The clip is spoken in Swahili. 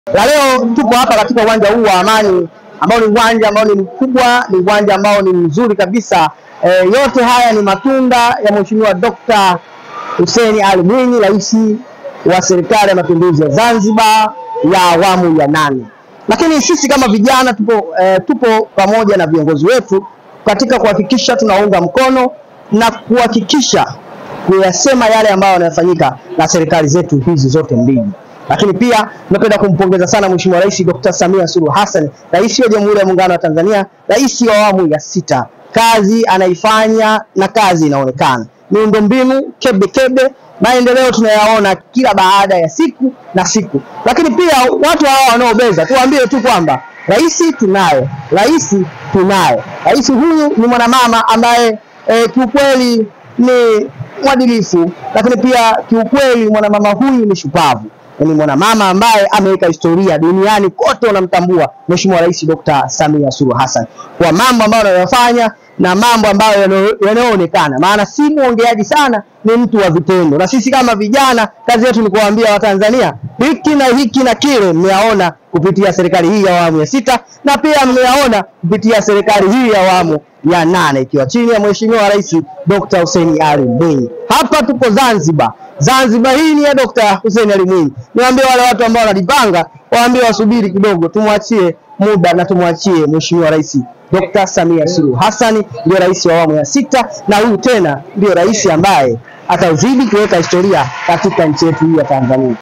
La leo tupo hapa katika uwanja huu wa Amani ambao ni uwanja ambao ni mkubwa, ni uwanja ambao ni mzuri kabisa. Yote haya ni matunda ya Mheshimiwa Dr. Hussein Ali Mwinyi, Rais wa Serikali ya Mapinduzi ya Zanzibar ya awamu ya 8. Lakini sisi kama vijana tupo pamoja na viongozi wetu katika kuhakikisha tunaunga mkono na kuhakikisha kuyasema yale ambayo yanafanyika na serikali zetu hizi zote mbili. Lakini pia tunapenda kumpongeza sana Mheshimiwa Rais Dr. Samia Suluhu Hassan, Rais wa Jamhuri ya Muungano wa Tanzania, Rais wa awamu ya 6. Kazi anaifanya na kazi inaonekana. Miundombinu kebe, maendeleo tunayaona kila baada ya siku na siku. Lakini pia watu hawa wanaobeza, tuwaambie tu kwamba rais tunaye, rais huyu ni mwanamama ambaye kiukweli ni mwadilifu, lakini pia kiukweli mwanamama huyu ni shupavu. Ni mwanamama ambaye ameweka historia duniani kote, wanamtambua Mheshimiwa Rais Dr. Samia Suluhu Hassan kwa mambo ambayo anayofanya na mambo ambayo yanaonekana. Maana si muongeaji sana, ni mtu wa vitendo. Na sisi kama vijana kazi yetu ni kuwaambia Watanzania hiki na kile mmeaona kupitia serikali hii ya awamu ya 6, na pia mmeaona kupitia serikali hii ya awamu ya 8 ikiwa chini ya Mheshimiwa Rais Dr. Hussein Ali Mwinyi. Hapa tupo Zanzibar. Zanzibar hii ni ya Dr. Hussein Ali Mwinyi. Niwaambie wale watu ambao wanajipanga, waambie wasubiri kidogo, tumwachie muda na tumwachie Mheshimiwa Rais Dr. Samia Suluhu Hassan, ndio rais wa awamu ya 6, na huyu tena ndio rais ambaye atazidi kuweka historia katika nchi yetu hii ya Tanzania.